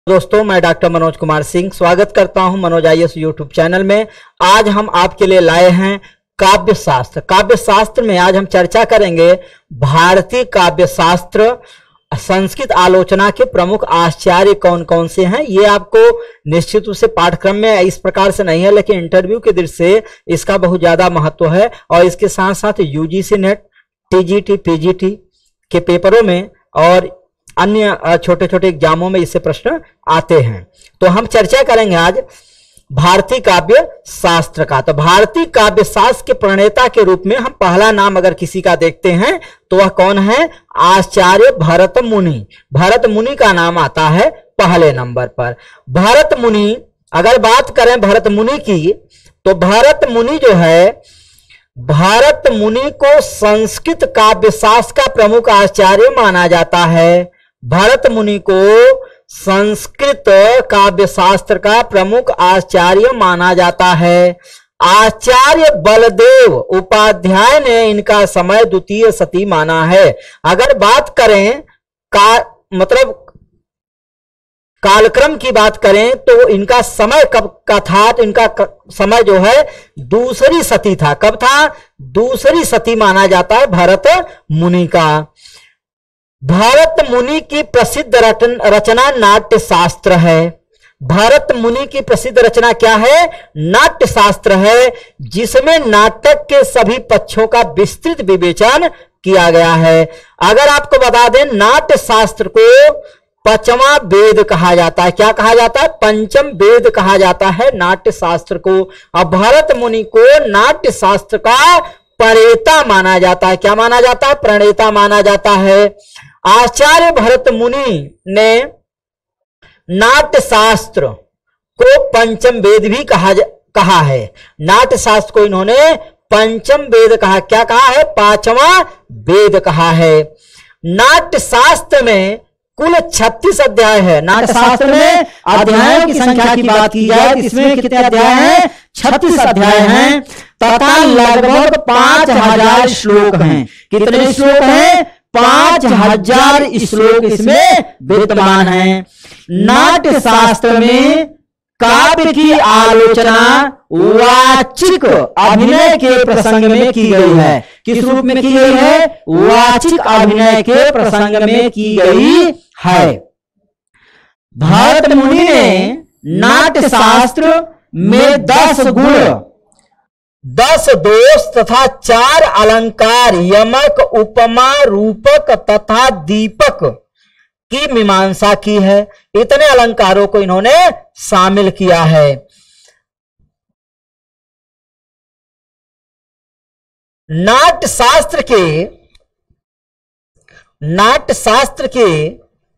दोस्तों, मैं डॉक्टर मनोज कुमार सिंह स्वागत करता हूं मनोज आईएएस यूट्यूब चैनल में। आज हम आपके लिए लाए हैं काव्य शास्त्र। काव्य शास्त्र में आज हम चर्चा करेंगे भारतीय काव्य शास्त्र संस्कृत आलोचना के प्रमुख आचार्य कौन कौन से हैं। ये आपको निश्चित रूप से पाठ्यक्रम में इस प्रकार से नहीं है, लेकिन इंटरव्यू की दृष्टि से इसका बहुत ज्यादा महत्व है। और इसके साथ साथ यूजीसी नेट, टीजीटी, पीजीटी के पेपरों में और अन्य छोटे छोटे एग्जामों में इससे प्रश्न आते हैं। तो हम चर्चा करेंगे आज भारतीय काव्य शास्त्र का। तो भारतीय काव्य शास्त्र के प्रणेता के रूप में हम पहला नाम अगर किसी का देखते हैं तो वह कौन है? आचार्य भरत मुनि। भरत मुनि का नाम आता है पहले नंबर पर। भरत मुनि, अगर बात करें भरत मुनि की, तो भरत मुनि जो है, भरत मुनि को संस्कृत काव्य शास्त्र का प्रमुख आचार्य माना जाता है। भरत मुनि को संस्कृत काव्य शास्त्र का प्रमुख आचार्य माना जाता है। आचार्य बलदेव उपाध्याय ने इनका समय द्वितीय शती माना है। अगर बात करें कालक्रम की बात करें तो इनका समय कब का था? तो इनका समय जो है दूसरी शती था। कब था? दूसरी शती माना जाता है भरत मुनि का। भरत मुनि की प्रसिद्ध रचना नाट्य शास्त्र है। भरत मुनि की प्रसिद्ध रचना क्या है? नाट्य शास्त्र है, जिसमें नाटक के सभी पक्षों का विस्तृत विवेचन किया गया है। अगर आपको बता दें, नाट्य शास्त्र को पंचमा वेद कहा जाता है। क्या कहा जाता है? पंचम वेद कहा जाता है नाट्य शास्त्र को। और भरत मुनि को नाट्य शास्त्र का प्रणेता माना जाता है। क्या माना जाता है? प्रणेता माना जाता है। आचार्य भरत मुनि ने नाट्य शास्त्र को पंचम वेद भी कहा है। नाट्य शास्त्र को इन्होंने पंचम वेद कहा। क्या कहा है? पांचवा वेद कहा है। नाट्य शास्त्र में कुल 36 अध्याय है। नाट्य शास्त्र में अध्यायों की संख्या की बात की जाए, इसमें कितने अध्याय हैं? 36 अध्याय हैं तथा लगभग 5000 श्लोक हैं। कितने श्लोक हैं? 5000 श्लोक इसमें विद्यमान हैं। नाट्य शास्त्र में काव्य की आलोचना वाचिक अभिनय के प्रसंग में की गई है। किस रूप में की गई है? वाचिक अभिनय के प्रसंग में की गई है। भरत मुनि ने नाट्य शास्त्र में 10 गुण, 10 दोष तथा 4 अलंकार, यमक, उपमा, रूपक तथा दीपक की मीमांसा की है। इतने अलंकारों को इन्होंने शामिल किया है। नाट्य शास्त्र के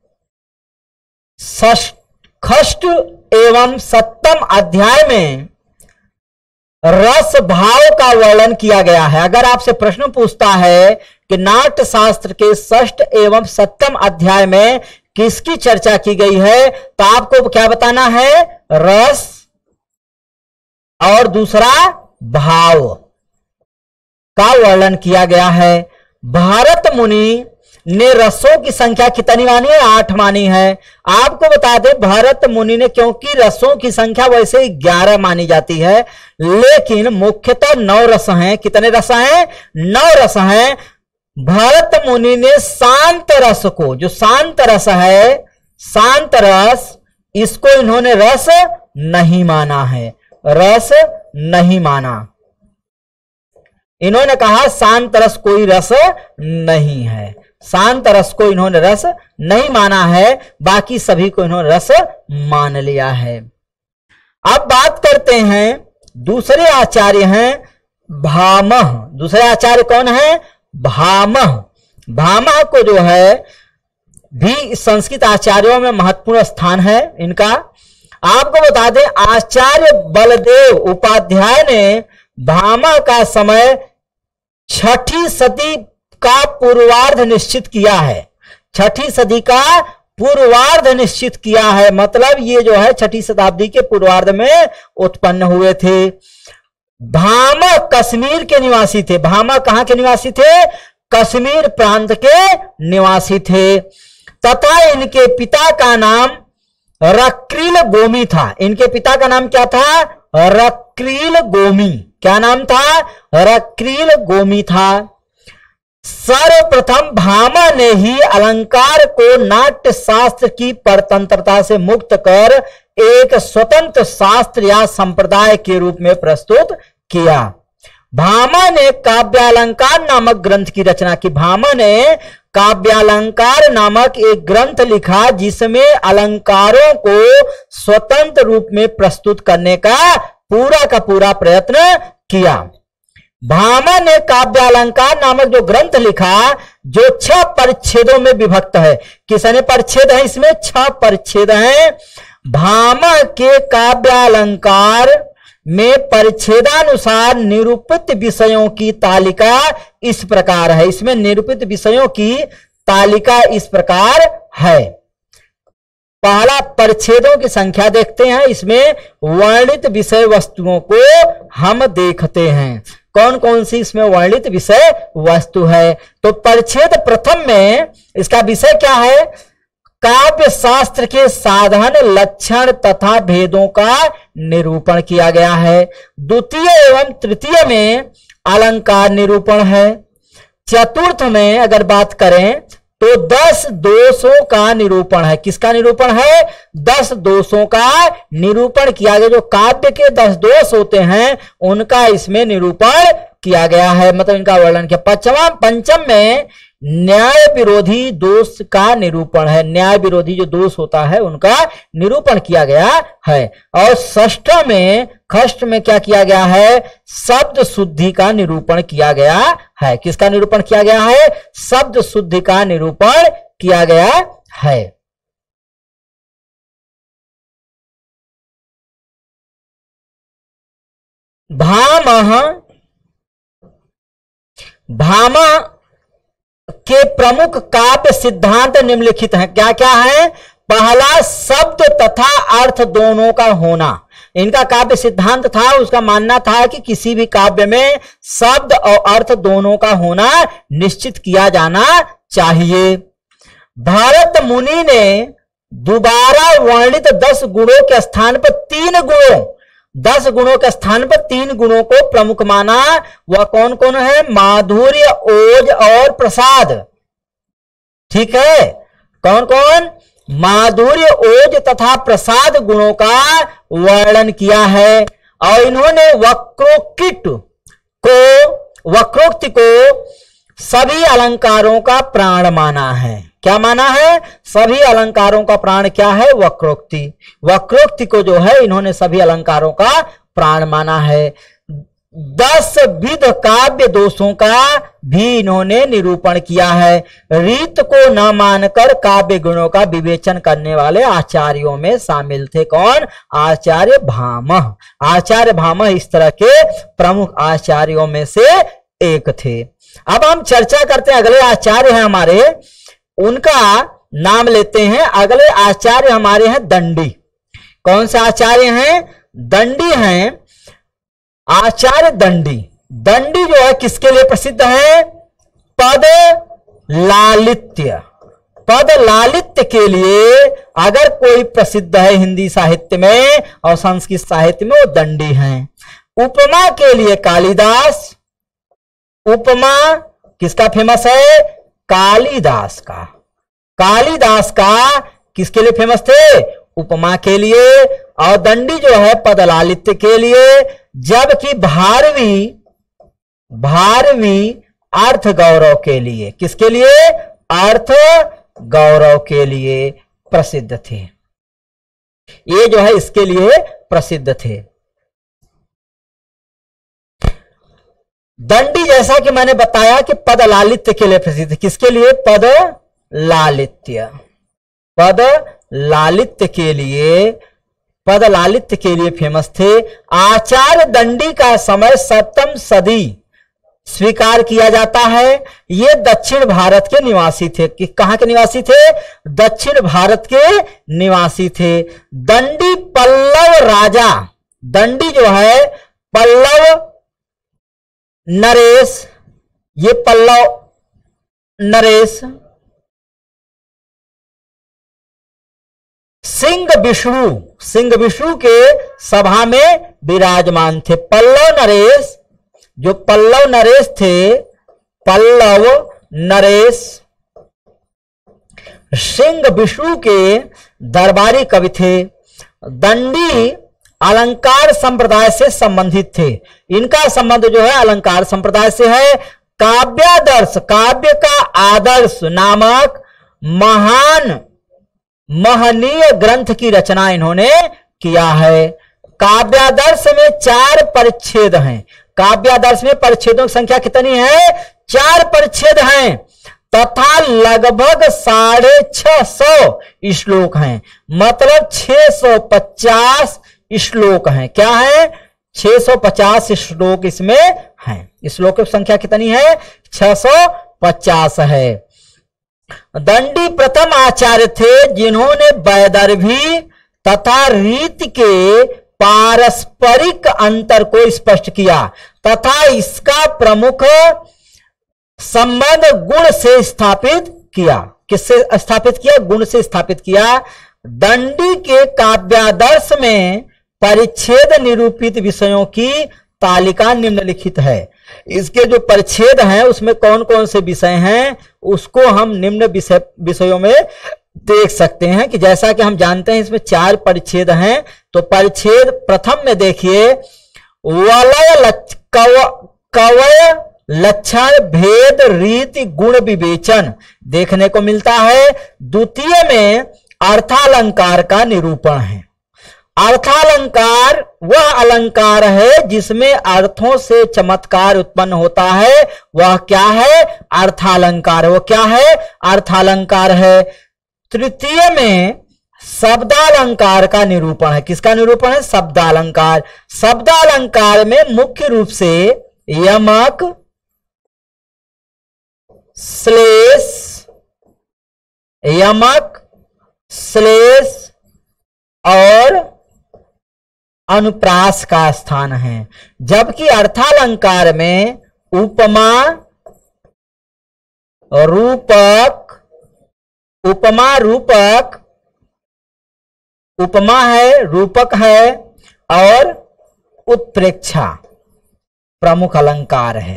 षष्ठ एवं सप्तम अध्याय में रस भाव का वर्णन किया गया है। अगर आपसे प्रश्न पूछता है कि नाट्य शास्त्र के षष्ठ एवं सप्तम अध्याय में किसकी चर्चा की गई है, तो आपको क्या बताना है? रस और दूसरा भाव का वर्णन किया गया है। भरत मुनि ने रसों की संख्या कितनी मानी है? 8 मानी है। आपको बता दें, भरत मुनि ने, क्योंकि रसों की संख्या वैसे 11 मानी जाती है, लेकिन मुख्यतः 9 रस हैं। कितने रस हैं? 9 रस हैं। भरत मुनि ने शांत रस को, जो शांत रस है, शांत रस, इसको इन्होंने रस नहीं माना है। रस नहीं माना। इन्होंने कहा शांत रस कोई रस नहीं है। शांत रस को इन्होंने रस नहीं माना है, बाकी सभी को इन्होंने रस मान लिया है। अब बात करते हैं, दूसरे आचार्य हैं भामह। दूसरे आचार्य कौन है? भामह। भामह को जो है भी संस्कृत आचार्यों में महत्वपूर्ण स्थान है इनका। आपको बता दें, आचार्य बलदेव उपाध्याय ने भामह का समय 6ठी सदी का पूर्वार्ध निश्चित किया है। 6ठी सदी का पूर्वार्ध निश्चित किया है, मतलब ये जो है 6ठी शताब्दी के पूर्वार्ध में उत्पन्न हुए थे। भामह कश्मीर के निवासी थे। भामह कहां के निवासी थे? कश्मीर प्रांत के निवासी थे। तथा इनके पिता का नाम रक्रील गोमी था। इनके पिता का नाम क्या था? रक्रील गोमी। क्या नाम था? रक्रील गोमी था। सर्वप्रथम भामा ने ही अलंकार को नाट्य शास्त्र की परतंत्रता से मुक्त कर एक स्वतंत्र शास्त्र या संप्रदाय के रूप में प्रस्तुत किया। भामा ने काव्यालंकार नामक ग्रंथ की रचना की। भामा ने काव्यालंकार नामक एक ग्रंथ लिखा जिसमें अलंकारों को स्वतंत्र रूप में प्रस्तुत करने का पूरा प्रयत्न किया। भामा ने काव्यालंकार नामक जो ग्रंथ लिखा, जो 6 परिच्छेदों में विभक्त है। कितने परिच्छेद है इसमें? 6 परिच्छेद हैं। भामा के काव्यालंकार में परिच्छेदानुसार निरूपित विषयों की तालिका इस प्रकार है। इसमें निरूपित विषयों की तालिका इस प्रकार है। पहला परिच्छेदों की संख्या देखते हैं। इसमें वर्णित विषय वस्तुओं को हम देखते हैं। कौन कौन सी इसमें वर्णित विषय वस्तु है? तो परिच्छेद प्रथम में इसका विषय क्या है? काव्य शास्त्र के साधन, लक्षण तथा भेदों का निरूपण किया गया है। द्वितीय एवं तृतीय में अलंकार निरूपण है। चतुर्थ में अगर बात करें तो 10 दोषों का निरूपण है। किसका निरूपण है? 10 दोषों का निरूपण किया गया। जो काव्य के 10 दोष होते हैं उनका इसमें निरूपण किया गया है, मतलब इनका वर्णन किया। पंचम में न्याय विरोधी दोष का निरूपण है। न्याय विरोधी जो दोष होता है उनका निरूपण किया गया है। और खष्ट में क्या किया गया है? शब्द शुद्धि का निरूपण किया गया है। किसका निरूपण किया गया है? शब्द शुद्धि का निरूपण किया गया है। भामा के प्रमुख काव्य सिद्धांत निम्नलिखित हैं। क्या क्या है? पहला, शब्द तथा अर्थ दोनों का होना। इनका काव्य सिद्धांत था, उसका मानना था कि किसी भी काव्य में शब्द और अर्थ दोनों का होना निश्चित किया जाना चाहिए। भरत मुनि ने दोबारा वर्णित 10 गुणों के स्थान पर 3 गुणों 10 गुणों के स्थान पर 3 गुणों को प्रमुख माना। वह कौन कौन है? माधुर्य, ओज और प्रसाद। ठीक है, कौन कौन? माधुर्य, ओज तथा प्रसाद गुणों का वर्णन किया है। और इन्होंने वक्रोक्ति को सभी अलंकारों का प्राण माना है। क्या माना है? सभी अलंकारों का प्राण क्या है? वक्रोक्ति को जो है इन्होंने सभी अलंकारों का प्राण माना है। 10 विध काव्य दोषों का भी इन्होंने निरूपण किया है। रीत को न मानकर काव्य गुणों का विवेचन करने वाले आचार्यों में शामिल थे। कौन? आचार्य भामह। आचार्य भामह इस तरह के प्रमुख आचार्यों में से एक थे। अब हम चर्चा करते हैं, अगले आचार्य हैं हमारे, उनका नाम लेते हैं। अगले आचार्य हमारे हैं दंडी। कौन से आचार्य हैं? दंडी हैं। आचार्य दंडी। दंडी जो है किसके लिए प्रसिद्ध है? पद लालित्य। पद लालित्य के लिए अगर कोई प्रसिद्ध है हिंदी साहित्य में और संस्कृत साहित्य में, वो दंडी हैं। उपमा के लिए कालिदास। उपमा किसका फेमस है? कालिदास का। कालिदास का किसके लिए फेमस थे? उपमा के लिए। और दंडी जो है पद लालित्य के लिए। जबकि भारवी अर्थ गौरव के लिए। किसके लिए? अर्थ गौरव के लिए प्रसिद्ध थे। ये जो है इसके लिए प्रसिद्ध थे। दंडी जैसा कि मैंने बताया कि पद लालित्य के लिए प्रसिद्ध। किसके लिए? पद लालित्य। पद लालित्य के लिए फेमस थे। आचार्य दंडी का समय 7वीं सदी स्वीकार किया जाता है। ये दक्षिण भारत के निवासी थे। कि कहां के निवासी थे? दक्षिण भारत के निवासी थे। दंडी पल्लव राजा। दंडी जो है पल्लव नरेश, ये पल्लव नरेश सिंह विष्णु के सभा में विराजमान थे। पल्लव नरेश, जो पल्लव नरेश थे, पल्लव नरेश सिंह विष्णु के दरबारी कवि थे। दंडी अलंकार संप्रदाय से संबंधित थे। इनका संबंध जो है अलंकार संप्रदाय से है। काव्यादर्श, काव्य का आदर्श नामक महान महनीय ग्रंथ की रचना इन्होंने किया है। काव्यादर्श में 4 परिच्छेद हैं। काव्यादर्श में परिच्छेदों की संख्या कितनी है? 4 परिच्छेद हैं तथा लगभग 650 श्लोक हैं। मतलब 650 श्लोक हैं। क्या है? 650 श्लोक इसमें हैं। श्लोक की संख्या कितनी है? 650 है। दंडी प्रथम आचार्य थे जिन्होंने वैदर्भी तथा रीति के पारस्परिक अंतर को स्पष्ट किया तथा इसका प्रमुख संबंध गुण से स्थापित किया। किससे स्थापित किया? गुण से स्थापित किया। दंडी के काव्यादर्श में परिच्छेद निरूपित विषयों की तालिका निम्नलिखित है। इसके जो परिच्छेद हैं उसमें कौन कौन से विषय हैं उसको हम निम्न विषयों में देख सकते हैं। कि जैसा कि हम जानते हैं इसमें 4 परिच्छेद हैं। तो परिच्छेद प्रथम में देखिए, वलय कवय लक्षण भेद रीति गुण विवेचन देखने को मिलता है। द्वितीय में अर्थालंकार का निरूपण है। अर्थालंकार वह अलंकार है जिसमें अर्थों से चमत्कार उत्पन्न होता है। वह क्या है? अर्थालंकार। वो क्या है? अर्थालंकार है। तृतीय में शब्दालंकार का निरूपण है। किसका निरूपण है? शब्दालंकार। शब्दालंकार में मुख्य रूप से यमक, श्लेष, यमक, श्लेष और अनुप्रास का स्थान है। जबकि अर्थालंकार में उपमा, रूपक, उपमा रूपक, उपमा है, रूपक है और उत्प्रेक्षा प्रमुख अलंकार है।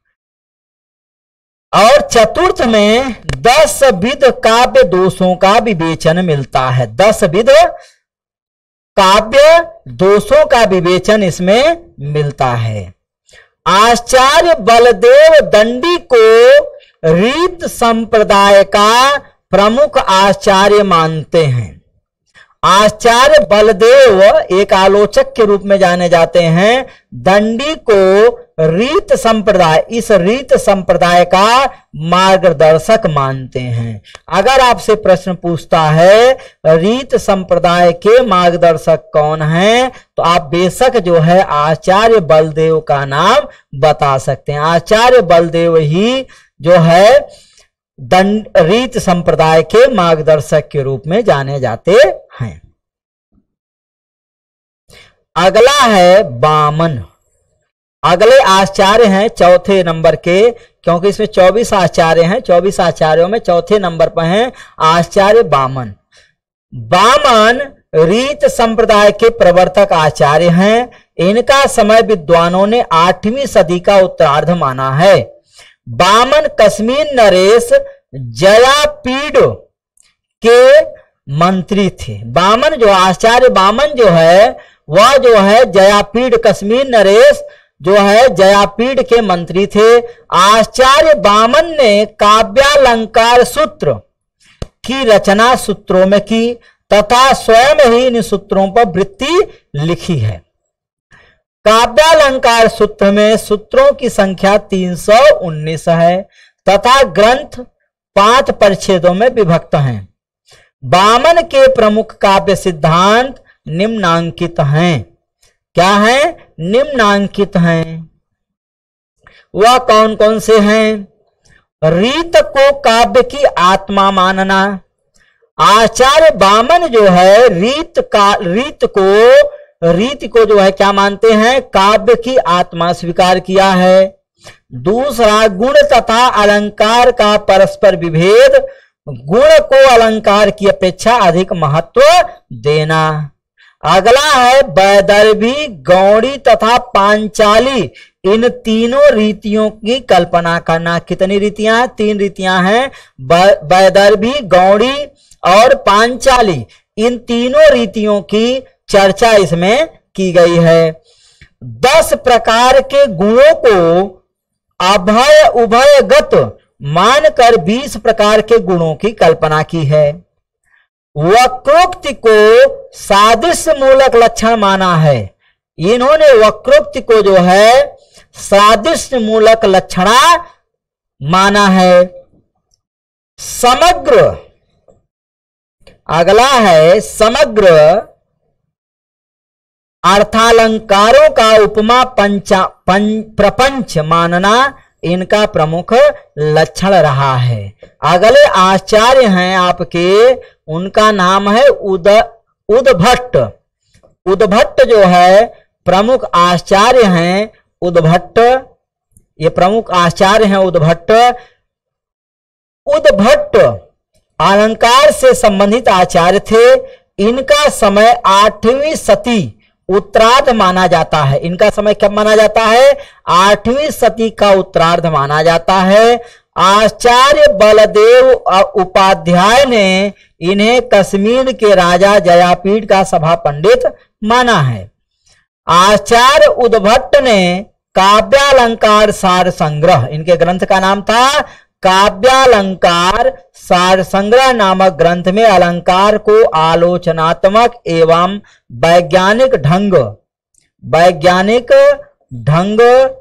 और चतुर्थ में 10 विध काव्य दोषों का विवेचन मिलता है। 10 विध काव्य दोषों का विवेचन इसमें मिलता है। आचार्य बलदेव दंडी को रीत संप्रदाय का प्रमुख आचार्य मानते हैं। आचार्य बलदेव एक आलोचक के रूप में जाने जाते हैं। दंडी को रीत संप्रदाय, इस रीत संप्रदाय का मार्गदर्शक मानते हैं। अगर आपसे प्रश्न पूछता है रीत संप्रदाय के मार्गदर्शक कौन हैं, तो आप बेशक जो है आचार्य बलदेव का नाम बता सकते हैं। आचार्य बलदेव ही जो है रीत संप्रदाय के मार्गदर्शक के रूप में जाने जाते हैं। अगला है वामन। अगले आचार्य हैं चौथे नंबर के, क्योंकि इसमें 24 आचार्य हैं। 24 आचार्यों में चौथे नंबर पर हैं आचार्य वामन। वामन रीत संप्रदाय के प्रवर्तक आचार्य हैं। इनका समय विद्वानों ने 8वीं सदी का उत्तरार्ध माना है। वामन कश्मीर नरेश जयापीड़ के मंत्री थे। वामन जो आचार्य वामन जो है वह जो है जयापीड़, कश्मीर नरेश जो है जयापीड़ के मंत्री थे। आचार्य वामन ने काव्यालंकार सूत्र की रचना सूत्रों में की तथा स्वयं ही इन सूत्रों पर वृत्ति लिखी है। काव्यालंकार सूत्र में सूत्रों की संख्या 319 है तथा ग्रंथ 5 परिच्छेदों में विभक्त हैं। वामन के प्रमुख काव्य सिद्धांत निम्नांकित हैं। क्या है? निम्नांकित हैं। वह कौन कौन से हैं? रीत को काव्य की आत्मा मानना। आचार्य वामन जो है रीत को जो है क्या मानते हैं? काव्य की आत्मा स्वीकार किया है। दूसरा, गुण तथा अलंकार का परस्पर विभेद गुण को अलंकार की अपेक्षा अधिक महत्व देना। अगला है वैदर्भी, गौड़ी तथा पांचाली, इन तीनों रीतियों की कल्पना करना। कितनी रीतियां हैं? 3 रीतियां हैं, वैदर्भी, गौड़ी और पांचाली। इन तीनों रीतियों की चर्चा इसमें की गई है। 10 प्रकार के गुणों को अभय उभयगत मानकर 20 प्रकार के गुणों की कल्पना की है। वक्रोक्ति को सादृश्य मूलक लक्षण माना है। इन्होंने वक्रोक्ति को जो है सादृश्य मूलक लक्षणा माना है। समग्र, अगला है समग्र अर्थालंकारों का उपमा प्रपंच मानना इनका प्रमुख लक्षण रहा है। अगले आचार्य हैं आपके, उनका नाम है उद्भट्ट। उद्भट्ट जो है प्रमुख आचार्य हैं, उद्भट्ट, ये प्रमुख आचार्य हैं उद्भट्ट। उद्भट्ट अलंकार से संबंधित आचार्य थे। इनका समय 8वीं सदी उत्तरार्ध माना जाता है। इनका समय कब माना जाता है? 8वीं सदी का उत्तरार्ध माना जाता है। आचार्य बलदेव उपाध्याय ने इन्हें कश्मीर के राजा जयापीठ का सभा पंडित माना है। आचार्य उद्भट्ट ने काव्यालंकार सार संग्रह, इनके ग्रंथ का नाम था काव्यालंकार सार संग्रह नामक ग्रंथ में अलंकार को आलोचनात्मक एवं वैज्ञानिक ढंग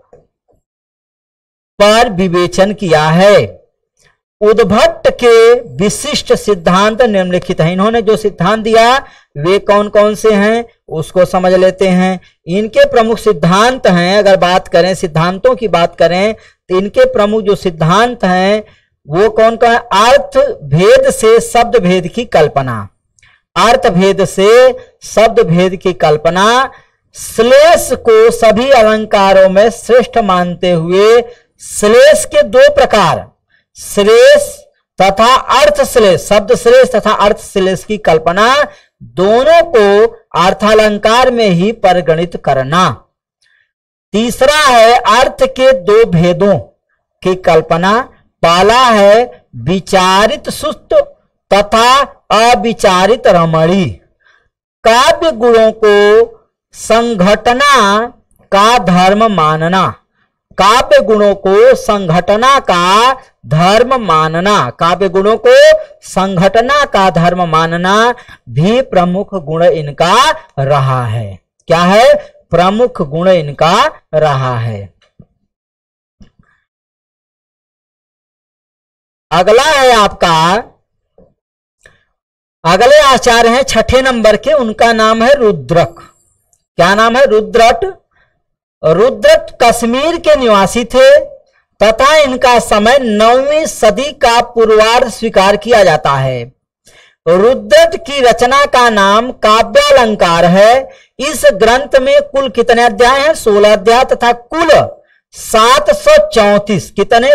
पर विवेचन किया है। उद्भट्ट के विशिष्ट सिद्धांत निम्नलिखित हैं। इन्होंने जो सिद्धांत दिया वे कौन कौन से हैं उसको समझ लेते हैं। इनके प्रमुख सिद्धांत हैं, अगर बात करें सिद्धांतों की बात करें तो इनके प्रमुख जो सिद्धांत हैं वो कौन कौन है? अर्थ भेद से शब्द भेद की कल्पना, अर्थ भेद से शब्द भेद की कल्पना, श्लेष को सभी अलंकारों में श्रेष्ठ मानते हुए श्लेष के 2 प्रकार, श्लेष तथा अर्थ श्लेष, शब्द श्लेष तथा अर्थ श्लेष की कल्पना, दोनों को अर्थालंकार में ही परिगणित करना। तीसरा है अर्थ के 2 भेदों की कल्पना। पहला है विचारित सुस्त तथा अविचारित रमणी। काव्य गुणों को संघटना का धर्म मानना, काव्य गुणों को संघटना का धर्म मानना, काव्य गुणों को संघटना का धर्म मानना भी प्रमुख गुण इनका रहा है। क्या है? प्रमुख गुण इनका रहा है। अगला है आपका, अगले आचार्य हैं 6ठे नंबर के, उनका नाम है रुद्रक। क्या नाम है? रुद्रट। रुद्रट कश्मीर के निवासी थे तथा इनका समय 9वीं सदी का पूर्वार्ध स्वीकार किया जाता है। रुद्रट की रचना का नाम काव्यालंकार है। इस ग्रंथ में कुल कितने अध्याय हैं? 16 अध्याय तथा कुल 734, कितने?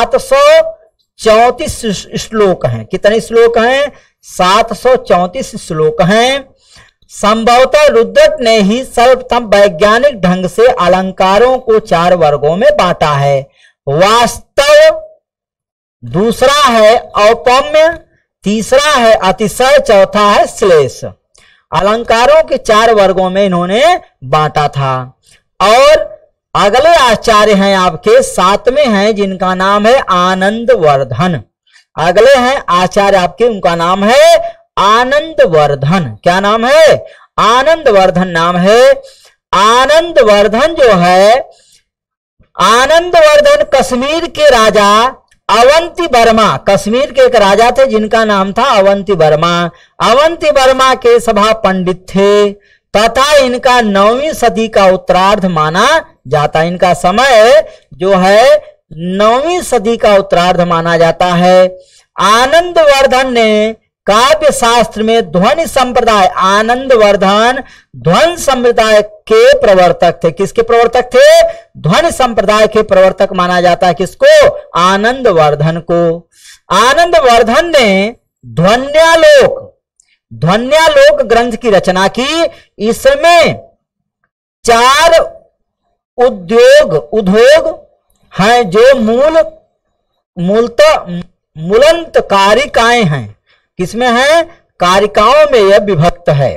734 श्लोक हैं। कितने श्लोक हैं? 734 श्लोक हैं। संभवतः रुद्रट ने ही सर्वप्रथम वैज्ञानिक ढंग से अलंकारों को 4 वर्गों में बांटा है। वास्तव, दूसरा है औपम्य, तीसरा है अतिशय, चौथा है श्लेष। अलंकारों के 4 वर्गों में इन्होंने बांटा था। और अगले आचार्य हैं आपके 7वें हैं, जिनका नाम है आनंदवर्धन। अगले हैं आचार्य आपके, उनका नाम है आनंदवर्धन। क्या नाम है? आनंदवर्धन नाम है। आनंदवर्धन जो है, आनंदवर्धन कश्मीर के राजा अवंती वर्मा, कश्मीर के एक राजा थे जिनका नाम था अवंती वर्मा। अवंती वर्मा के सभा पंडित थे तथा इनका 9वीं सदी का उत्तरार्ध माना जाता है। इनका समय जो है 9वीं सदी का उत्तरार्ध माना जाता है। आनंदवर्धन ने काव्य शास्त्र में ध्वनि संप्रदाय, आनंदवर्धन ध्वनि संप्रदाय के प्रवर्तक थे। किसके प्रवर्तक थे? ध्वनि संप्रदाय के प्रवर्तक माना जाता है। किसको? आनंदवर्धन को। आनंदवर्धन ने ध्वन्यालोक ग्रंथ की रचना की। इसमें 4 उद्योग हैं जो मूलंत कारिकाएं हैं। किसमें है? कारिकाओं में यह विभक्त है।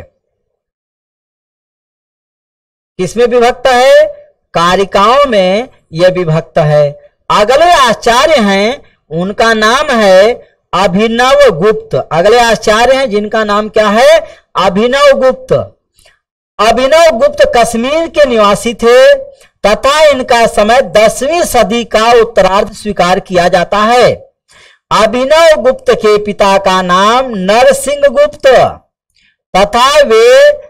किसमें विभक्त है? कारिकाओं में यह विभक्त है। अगले आचार्य हैं, उनका नाम है अभिनव गुप्त। अगले आचार्य हैं जिनका नाम क्या है? अभिनव गुप्त। अभिनव गुप्त कश्मीर के निवासी थे तथा इनका समय 10वीं सदी का उत्तरार्ध स्वीकार किया जाता है। अभिनव गुप्त के पिता का नाम नरसिंह गुप्त तथा वे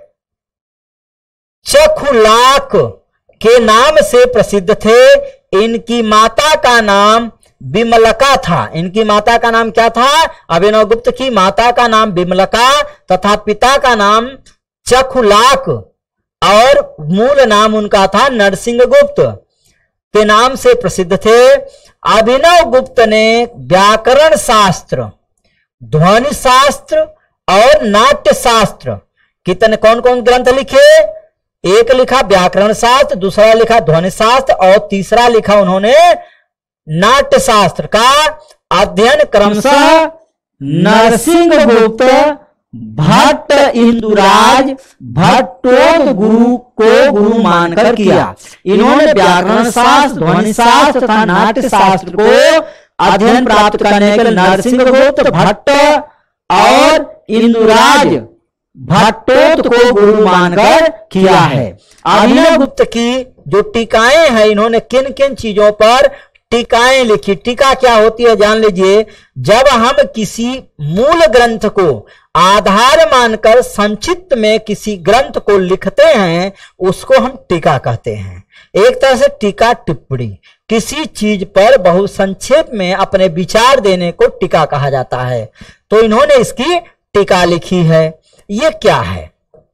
चखुलाक के नाम से प्रसिद्ध थे। इनकी माता का नाम बिमलका था। इनकी माता का नाम क्या था? अभिनव गुप्त की माता का नाम बिमलका तथा पिता का नाम चखुलाक और मूल नाम उनका था नरसिंह गुप्त के नाम से प्रसिद्ध थे। अभिनव गुप्त ने व्याकरण शास्त्र, ध्वनि शास्त्र और नाट्य शास्त्र कितने कौन कौन ग्रंथ लिखे? एक लिखा व्याकरण शास्त्र, दूसरा लिखा ध्वनि शास्त्र और तीसरा लिखा उन्होंने नाट्य शास्त्र का अध्ययन क्रमशः नरसिंह गुप्त, भट्ट इंदुराज, भट्टोदगुरु को गुरु मानकर किया। इन्होंने व्याकरण शास्त्र, ध्वनि शास्त्र तथा नाट्य शास्त्र को अध्ययन प्राप्त करने के लिए नरसिंह गुप्त, भट्ट और इंदुराज, भट्टोद को गुरु मानकर किया है। अभिनव गुप्त की जो टीकाएं हैं, इन्होंने किन किन चीजों पर टीकाएं लिखी? टीका क्या होती है जान लीजिए। जब हम किसी मूल ग्रंथ को आधार मानकर संक्षिप्त में किसी ग्रंथ को लिखते हैं, उसको हम टीका कहते हैं। एक तरह से टीका टिप्पणी, किसी चीज पर बहुत संक्षेप में अपने विचार देने को टीका कहा जाता है। तो इन्होंने इसकी टीका लिखी है। ये क्या है?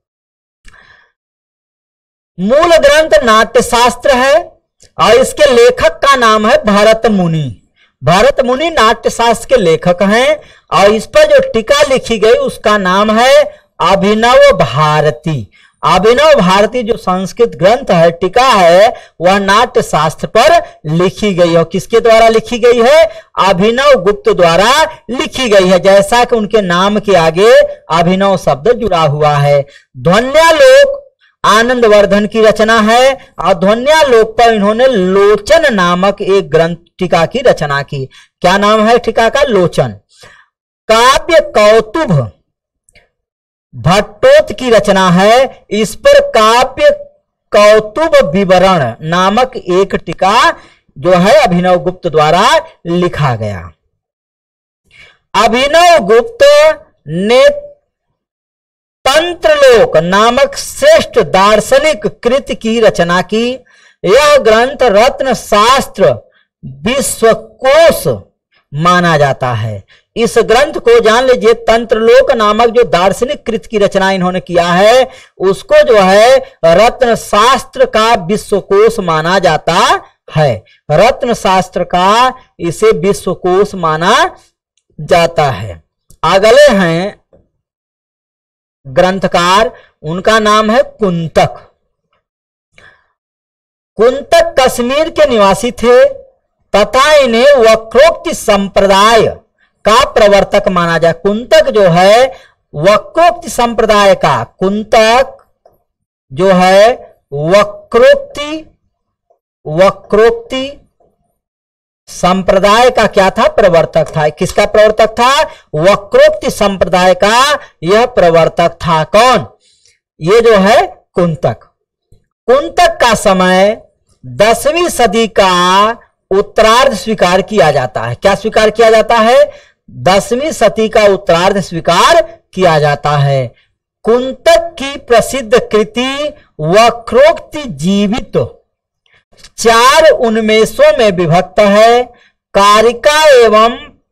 मूल ग्रंथ नाट्य शास्त्र है और इसके लेखक का नाम है भरत मुनि। भरत मुनि नाट्य शास्त्र के लेखक हैं और इस पर जो टीका लिखी गई उसका नाम है अभिनव भारती। अभिनव भारती जो संस्कृत ग्रंथ है, टीका है, वह नाट्य शास्त्र पर लिखी गई है। और किसके द्वारा लिखी गई है? अभिनव गुप्त द्वारा लिखी गई है। जैसा कि उनके नाम के आगे अभिनव शब्द जुड़ा हुआ है। ध्वन्यालोक आनंदवर्धन की रचना है और ध्वन्यालोक पर इन्होंने लोचन नामक एक ग्रंथ टीका की रचना की। क्या नाम है टीका का? लोचन। काव्य कौतुभ भट्टोत की रचना है। इस पर काव्य कौतुभ विवरण नामक एक टीका जो है अभिनव गुप्त द्वारा लिखा गया। अभिनव गुप्त ने तंत्रलोक नामक श्रेष्ठ दार्शनिक कृति की रचना की। यह ग्रंथ रत्न शास्त्र विश्वकोश माना जाता है। इस ग्रंथ को जान लीजिए, तंत्रलोक नामक जो दार्शनिक कृति की रचना इन्होंने किया है, उसको जो है रत्न शास्त्र का विश्वकोश माना जाता है। रत्न शास्त्र का इसे विश्वकोश माना जाता है। अगले हैं ग्रंथकार, उनका नाम है कुंतक। कुंतक कश्मीर के निवासी थे तथा इन्हें वक्रोक्ति संप्रदाय का प्रवर्तक माना जाए। कुंतक जो है वक्रोक्ति संप्रदाय का, कुंतक जो है वक्रोक्ति संप्रदाय का क्या था? प्रवर्तक था। किसका प्रवर्तक था? वक्रोक्ति संप्रदाय का यह प्रवर्तक था। कौन? ये जो है कुंतक। कुंतक का समय 10वीं सदी का उत्तरार्ध स्वीकार किया जाता है। क्या स्वीकार किया जाता है? 10वीं सदी का उत्तरार्ध स्वीकार किया जाता है। कुंतक की प्रसिद्ध कृति वक्रोक्ति जीवित 4 उन्मेषों में विभक्त है। कारिका एवं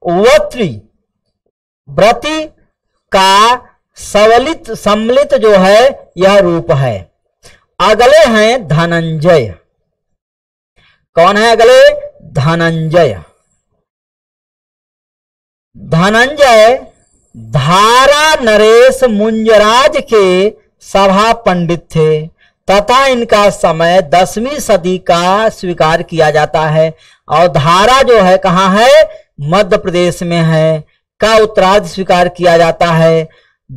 व्रति का सम्मिलित जो है यह रूप है। अगले हैं धनंजय। कौन है अगले? धनंजय। धनंजय धारा नरेश मुंजराज के सभा पंडित थे तथा इनका समय 10वीं सदी का स्वीकार किया जाता है। और धारा जो है कहाँ है, मध्य प्रदेश में है, का उत्तरार्ध स्वीकार किया जाता है।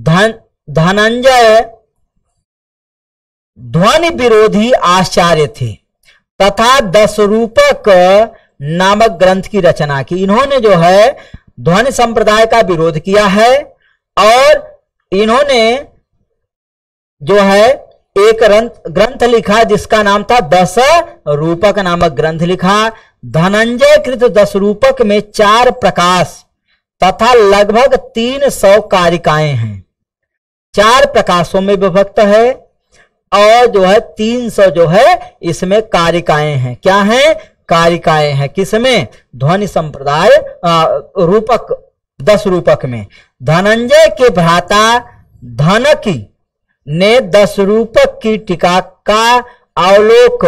धनंजय ध्वनि विरोधी आचार्य थे तथा 10 रूपक नामक ग्रंथ की रचना की। इन्होंने जो है ध्वनि संप्रदाय का विरोध किया है और इन्होंने जो है एक ग्रंथ लिखा जिसका नाम था 10 रूपक नामक ग्रंथ लिखा। धनंजय कृत 10 रूपक में 4 प्रकाश तथा लगभग 300 कारिकाएं हैं। 4 प्रकाशों में विभक्त है और जो है 300 जो है इसमें कारिकाएं हैं। क्या हैं, कारिकाएं हैं। किसमें, ध्वनि संप्रदाय रूपक 10 रूपक में। धनंजय के भ्राता धनकी ने 10 रूपक की टीका का अवलोक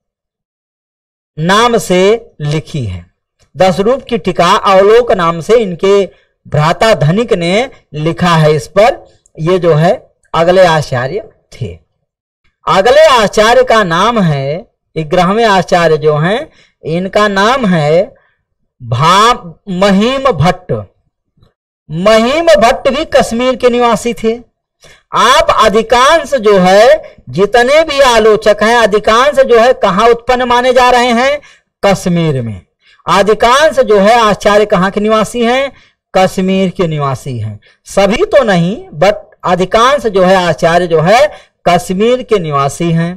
नाम से लिखी है। 10 रूप की टीका अवलोक नाम से इनके भ्राता धनिक ने लिखा है। इस पर ये जो है अगले आचार्य थे। अगले आचार्य का नाम है, 11वें आचार्य जो हैं इनका नाम है महीम भट्ट। महीम भट्ट भी कश्मीर के निवासी थे। आप अधिकांश जो है जितने भी आलोचक हैं अधिकांश जो है कहां उत्पन्न माने जा रहे हैं, कश्मीर में। अधिकांश जो है आचार्य कहां के निवासी हैं, कश्मीर के निवासी हैं। सभी तो नहीं बट अधिकांश जो है आचार्य जो है कश्मीर के निवासी हैं।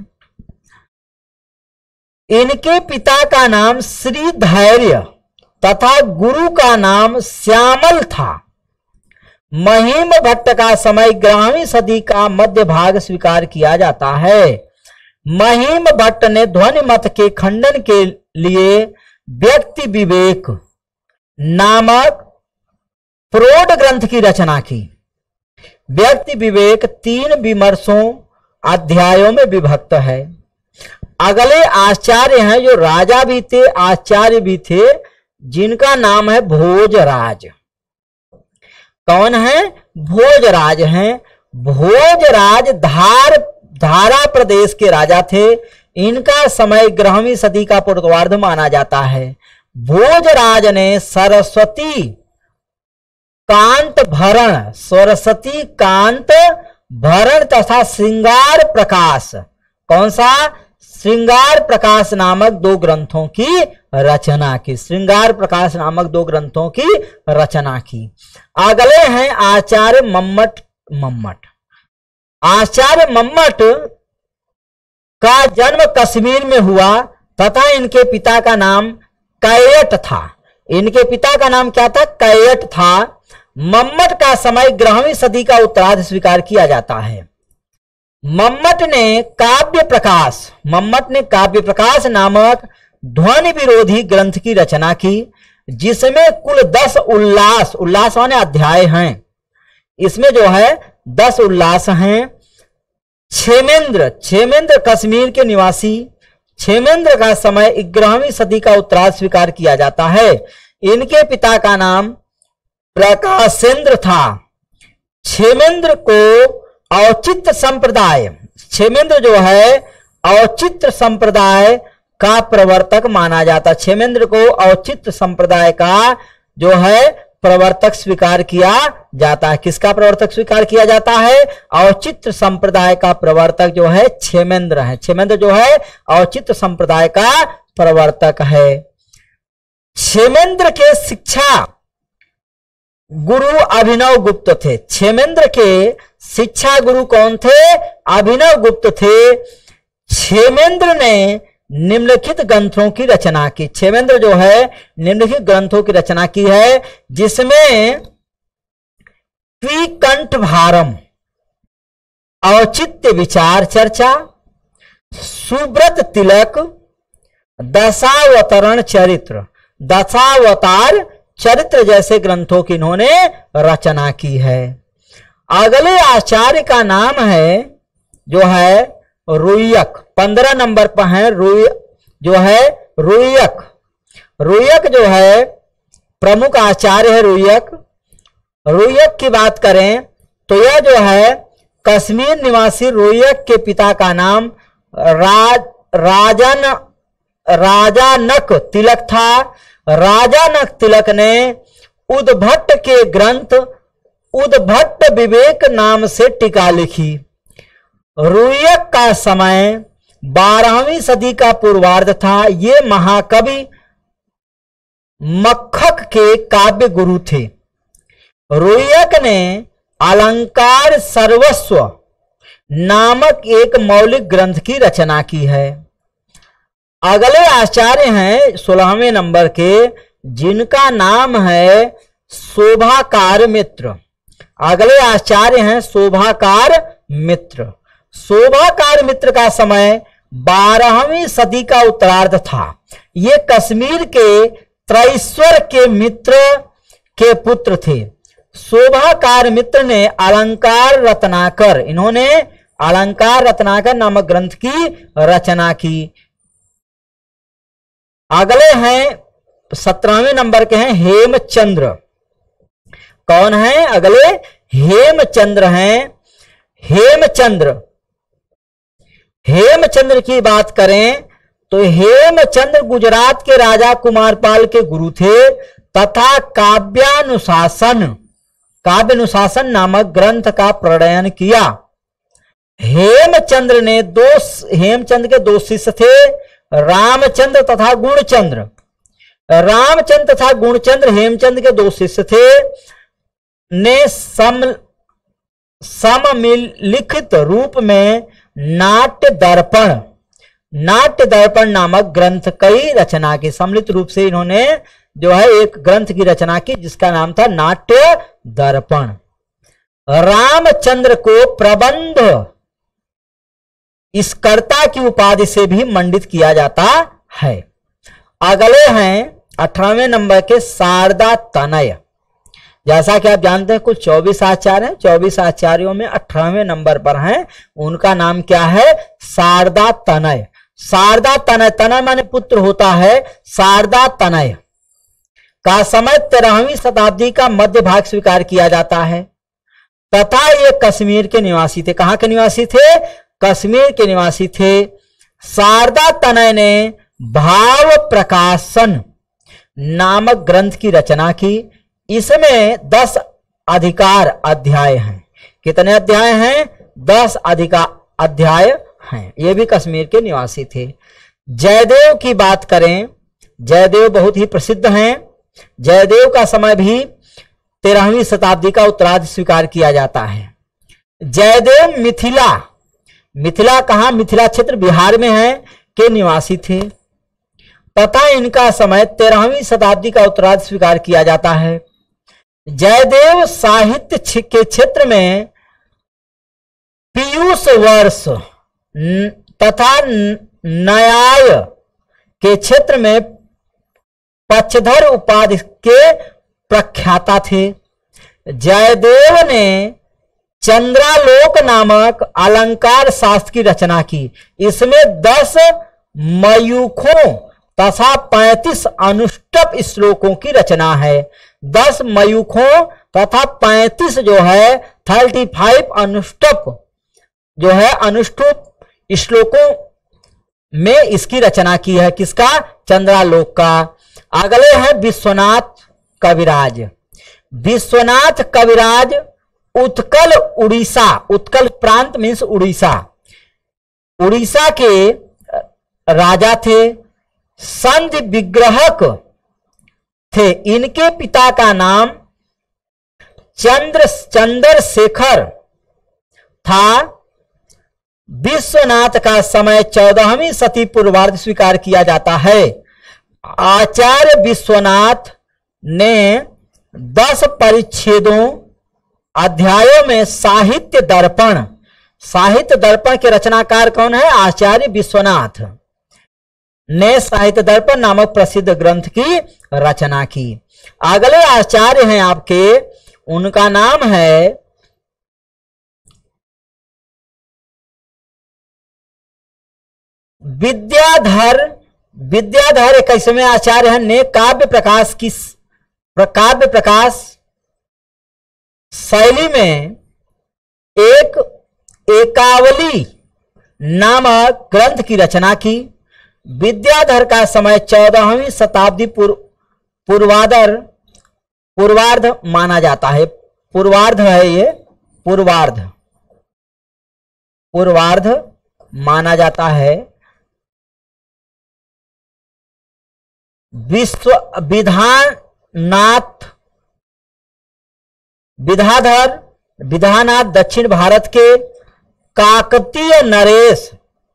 इनके पिता का नाम श्री धैर्य तथा गुरु का नाम श्यामल था। महीम भट्ट का समय 11वीं सदी का मध्य भाग स्वीकार किया जाता है। महीम भट्ट ने ध्वनि मत के खंडन के लिए व्यक्ति विवेक नामक प्रौढ़ ग्रंथ की रचना की। व्यक्ति विवेक 3 विमर्शों अध्यायों में विभक्त है। अगले आचार्य हैं जो राजा भी थे आचार्य भी थे, जिनका नाम है भोजराज। कौन है, भोजराज हैं। भोजराज धारा प्रदेश के राजा थे। इनका समय 11वीं सदी का पूर्वार्ध माना जाता है। भोजराज ने सरस्वती कांत भरण तथा श्रृंगार प्रकाश, कौन सा, श्रृंगार प्रकाश नामक 2 ग्रंथों की रचना की। श्रृंगार प्रकाश नामक 2 ग्रंथों की रचना की। अगले हैं आचार्य मम्मट। आचार्य मम्मट का जन्म कश्मीर में हुआ तथा इनके पिता का नाम कैयट था। इनके पिता का नाम क्या था, कैयट था। मम्मट का समय 11वीं सदी का उत्तरार्ध स्वीकार किया जाता है। मम्मट ने काव्य प्रकाश नामक ध्वनि विरोधी ग्रंथ की रचना की, जिसमें कुल 10 उल्लास माने अध्याय हैं। इसमें जो है 10 उल्लास हैं। क्षेमेंद्र कश्मीर के निवासी। क्षेमेंद्र का समय 11वीं सदी का उत्तरार्ध स्वीकार किया जाता है। इनके पिता का नाम प्रकाशेंद्र था। क्षेमेंद्र को औचित्य संप्रदाय, क्षेमेंद्र जो है औचित्य संप्रदाय का प्रवर्तक माना जाता। क्षेमेंद्र को औचित्य संप्रदाय का जो है प्रवर्तक स्वीकार किया जाता है। किसका प्रवर्तक स्वीकार किया जाता है, औचित्य संप्रदाय का प्रवर्तक जो है क्षेमेंद्र है। क्षेमेंद्र जो है औचित्य संप्रदाय का प्रवर्तक है। क्षेमेंद्र के शिक्षा गुरु अभिनव गुप्त थे। क्षेमेंद्र के शिक्षा गुरु कौन थे, अभिनव गुप्त थे। क्षेमेंद्र ने निम्नलिखित ग्रंथों की रचना की। क्षेमेंद्र जो है निम्नलिखित ग्रंथों की रचना की है, जिसमें त्रिकंठ भारम, औचित्य विचार चर्चा, सुब्रत तिलक, दशावतरण चरित्र, दशावतार चरित्र जैसे ग्रंथों की इन्होंने रचना की है। अगले आचार्य का नाम है जो है रुयक। 15 नंबर पर है रुयक जो है प्रमुख आचार्य है रुयक। रुयक की बात करें तो यह जो है कश्मीर निवासी रुयक के पिता का नाम राजानक तिलक था। राजानक तिलक ने उद्भट के ग्रंथ उद्भट विवेक नाम से टीका लिखी। रुयक का समय 12वीं सदी का पूर्वार्ध था। ये महाकवि मक्खक के काव्य गुरु थे। रुयक ने अलंकार सर्वस्व नामक एक मौलिक ग्रंथ की रचना की है। अगले आचार्य हैं 16वें नंबर के, जिनका नाम है शोभाकार मित्र। अगले आचार्य हैं शोभाकार मित्र। शोभाकार मित्र का समय 12वीं सदी का उत्तरार्ध था। ये कश्मीर के त्रैश्वर के मित्र के पुत्र थे। शोभाकार मित्र ने अलंकार रत्नाकर, इन्होंने अलंकार रत्नाकर नामक ग्रंथ की रचना की। अगले हैं 17वें नंबर के हैं हेमचंद्र। कौन है अगले? हेमचंद्र हैं। हेमचंद्र की बात करें तो हेमचंद्र गुजरात के राजा कुमारपाल के गुरु थे तथा काव्यानुशासन नामक ग्रंथ का प्रणयन किया। हेमचंद्र के दो शिष्य थे, रामचंद्र तथा गुणचंद्र। रामचंद्र तथा गुणचंद्र हेमचंद्र के दो शिष्य थे। ने समलिखित रूप में नाट्य दर्पण नामक ग्रंथ कई रचना की। सम्मिलित रूप से इन्होंने जो है एक ग्रंथ की रचना की जिसका नाम था नाट्य दर्पण। रामचंद्र को प्रबंध इसकर्ता की उपाधि से भी मंडित किया जाता है। अगले हैं 18वें नंबर के शारदा तनय। जैसा कि आप जानते हैं कुल 24 आचार्य हैं। 24 आचार्यों में 18वें नंबर पर हैं, उनका नाम क्या है? शारदा तनय। शारदा तनय, तनय माने पुत्र होता है। शारदा तनय का समय 13वीं शताब्दी का मध्य भाग स्वीकार किया जाता है तथा ये कश्मीर के निवासी थे। कहां के निवासी थे? कश्मीर के निवासी थे। शारदा तनय ने भाव प्रकाशन नामक ग्रंथ की रचना की। इसमें 10 अधिकार अध्याय हैं। कितने अध्याय हैं? 10 अध्याय हैं। ये भी कश्मीर के निवासी थे। जयदेव की बात करें, जयदेव बहुत ही प्रसिद्ध हैं। जयदेव का समय भी 13वीं शताब्दी का उत्तरार्ध स्वीकार किया जाता है। जयदेव मिथिला कहां? मिथिला क्षेत्र बिहार में है के निवासी थे तथा इनका समय 13वीं शताब्दी का उत्तरार्ध स्वीकार किया जाता है। जयदेव साहित्य के क्षेत्र में पीयूष वर्ष तथा न्याय के क्षेत्र में पक्षधर उपाधि के प्रख्याता थे। जयदेव ने चंद्रालोक नामक अलंकार शास्त्र की रचना की। इसमें 10 मयूखों तथा 35 अनुष्टुप श्लोकों की रचना है। 10 मयूखों तथा 35 जो है 35 अनुष्टुप जो है अनुष्टुप श्लोकों में इसकी रचना की है। किसका? चंद्रालोक का। अगले हैं विश्वनाथ कविराज। विश्वनाथ कविराज उत्कल उड़ीसा, उत्कल प्रांत मीन्स उड़ीसा, उड़ीसा के राजा थे। संधि विग्रहक थे। इनके पिता का नाम चंद्रशेखर था। विश्वनाथ का समय 14वीं शती पूर्वार्ध स्वीकार किया जाता है। आचार्य विश्वनाथ ने 10 परिच्छेदों अध्यायों में साहित्य दर्पण के रचनाकार कौन है? आचार्य विश्वनाथ ने साहित्य दर्पण नामक प्रसिद्ध ग्रंथ की रचना की। अगले आचार्य हैं आपके, उनका नाम है विद्याधर। 21वें आचार्य हैं, ने काव्य प्रकाश की काव्य प्रकाश शैली में एक एकावली नामक ग्रंथ की रचना की। विद्याधर का समय 14वीं शताब्दी पूर्वार्ध माना जाता है। पूर्वार्ध है ये, पूर्वार्ध माना जाता है। विधानाथ दक्षिण भारत के काकतीय नरेश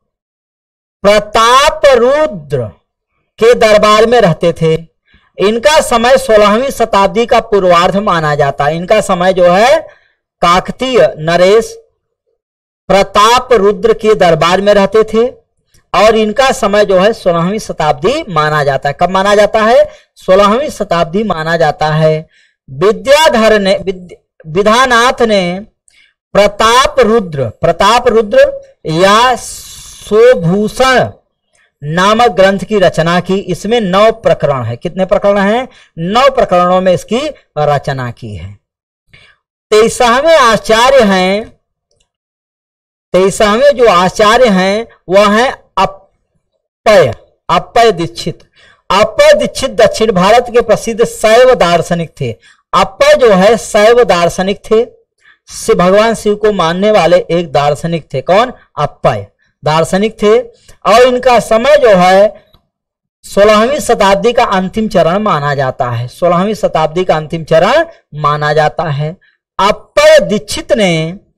प्रतापरुद्र के दरबार में रहते थे। इनका समय 16वीं शताब्दी का पूर्वार्ध माना जाता है। इनका समय जो है काकतीय नरेश प्रतापरुद्र के दरबार में रहते थे और इनका समय जो है 16वीं शताब्दी माना जाता है। कब माना जाता है? 16वीं शताब्दी माना जाता है। विधानाथ ने प्रतापरुद्र या सोभूषण नामक ग्रंथ की रचना की। इसमें 9 प्रकरण है। कितने प्रकरण हैं? 9 प्रकरणों में इसकी रचना की है। 23वें आचार्य हैं, 23वें जो आचार्य हैं वह हैं अप्पय दीक्षित। अप्पय दीक्षित दक्षिण भारत के प्रसिद्ध शैव दार्शनिक थे। अप्पय जो है शैव दार्शनिक थे, भगवान शिव को मानने वाले एक दार्शनिक थे। कौन? अप्पय दार्शनिक थे और इनका समय जो है 16वीं शताब्दी का अंतिम चरण माना जाता है। 16वीं शताब्दी का अंतिम चरण माना जाता है। अप्पय दीक्षित ने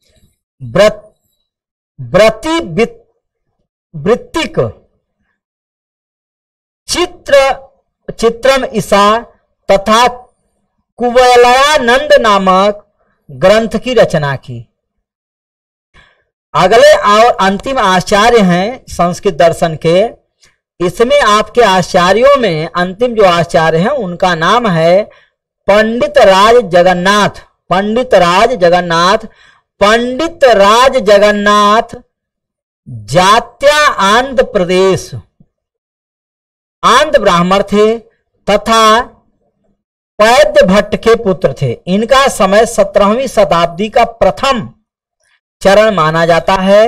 वृत्तिक चित्रम ईसा तथा कुवलयानंद नामक ग्रंथ की रचना की। अगले और अंतिम आचार्य हैं संस्कृत दर्शन के। इसमें आपके आचार्यों में अंतिम जो आचार्य हैं उनका नाम है पंडित राज जगन्नाथ जात्या आंध्र प्रदेश, आंध्र ब्राह्मण थे तथा वैद्य भट्ट के पुत्र थे। इनका समय 17वीं शताब्दी का प्रथम चरण माना जाता है।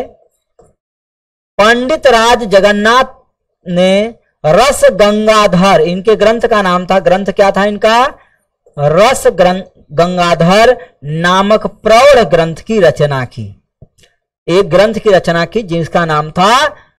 पंडित राज जगन्नाथ ने रस गंगाधर, इनके ग्रंथ का नाम था, ग्रंथ क्या था इनका? रस गंगाधर नामक प्रौढ़ ग्रंथ की रचना की। एक ग्रंथ की रचना की जिसका नाम था